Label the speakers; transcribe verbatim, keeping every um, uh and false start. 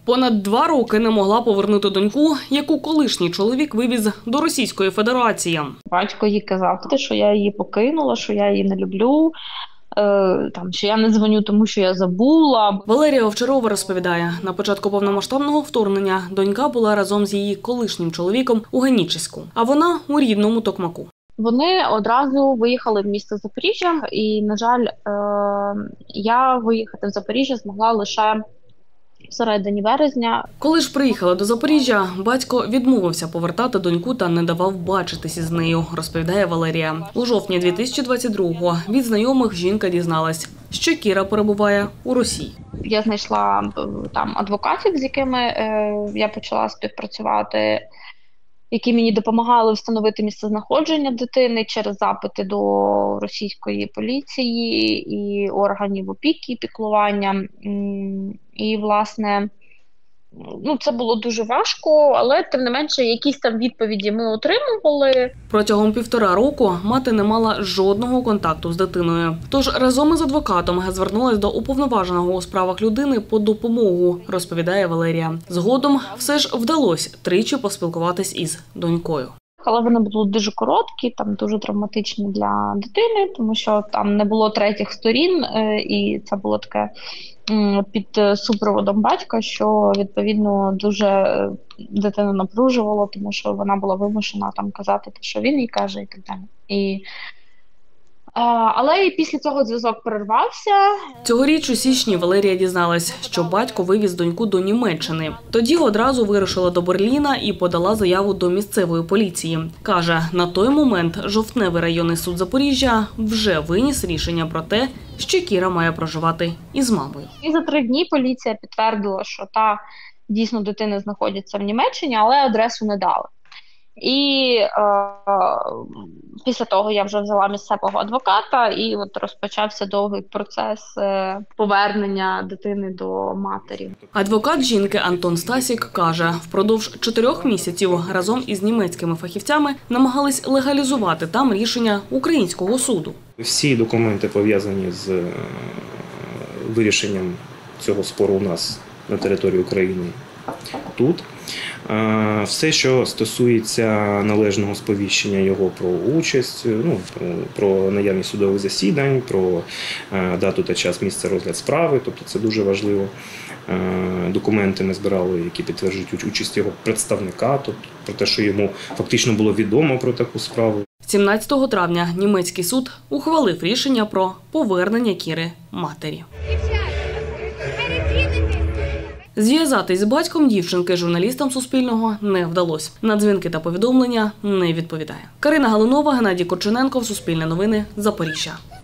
Speaker 1: Понад два роки не могла повернути доньку, яку колишній чоловік вивіз до Російської Федерації.
Speaker 2: Батько їй казав, що я її покинула, що я її не люблю, там, що я не дзвоню, тому що я забула.
Speaker 1: Валерія Овчарова розповідає, на початку повномасштабного вторгнення донька була разом з її колишнім чоловіком у Генічеську, а вона у рідному Токмаку.
Speaker 2: Вони одразу виїхали в місто Запоріжжя і, на жаль, я виїхати в Запоріжжя змогла лише всередині березня.
Speaker 1: Коли ж приїхала до Запоріжжя, батько відмовився повертати доньку та не давав бачитися з нею, розповідає Валерія. У жовтні дві тисячі двадцять другого від знайомих жінка дізналась, що Кіра перебуває у Росії.
Speaker 2: Я знайшла там адвокатів, з якими е, я почала співпрацювати, які мені допомагали встановити місцезнаходження дитини через запити до російської поліції і органів опіки, піклування. І, власне, ну, це було дуже важко, але, тим не менше, якісь там відповіді ми отримували.
Speaker 1: Протягом півтора року мати не мала жодного контакту з дитиною. Тож разом із адвокатом звернулась до уповноваженого у справах людини по допомогу, розповідає Валерія. Згодом все ж вдалося тричі поспілкуватись із донькою.
Speaker 2: Але вони були дуже короткі, там дуже травматичні для дитини, тому що там не було третіх сторін, і це було таке під супроводом батька, що, відповідно, дуже дитину напружувало, тому що вона була вимушена там казати те, що він їй каже, і так далі. І Але і після цього зв'язок перервався.
Speaker 1: Цьогоріч у січні Валерія дізналась, що батько вивіз доньку до Німеччини. Тоді одразу вирушила до Берліна і подала заяву до місцевої поліції. Каже, на той момент Жовтневий районний суд Запоріжжя вже виніс рішення про те, що Кіра має проживати із мамою.
Speaker 2: І за три дні поліція підтвердила, що та дійсно дитина знаходиться в Німеччині, але адресу не дали. І е, після того я вже взяла місцевого адвоката, і от розпочався довгий процес е, повернення дитини до матері.
Speaker 1: Адвокат жінки Антон Стасік каже, впродовж чотирьох місяців разом із німецькими фахівцями намагались легалізувати там рішення українського суду.
Speaker 3: Всі документи, пов'язані з вирішенням цього спору у нас на території України, тут. Все, що стосується належного сповіщення його про участь, ну, про, про наявність судових засідань, про дату та час місця розгляд справи, тобто це дуже важливо. Документи ми збирали, які підтверджують участь його представника, тобто про те, що йому фактично було відомо про таку справу.
Speaker 1: сімнадцятого травня німецький суд ухвалив рішення про повернення Кіри матері. Зв'язатись з батьком дівчинки журналістам Суспільного не вдалося. На дзвінки та повідомлення не відповідає. Карина Галунова, Геннадій Корчененко, Суспільне новини, Запоріжжя.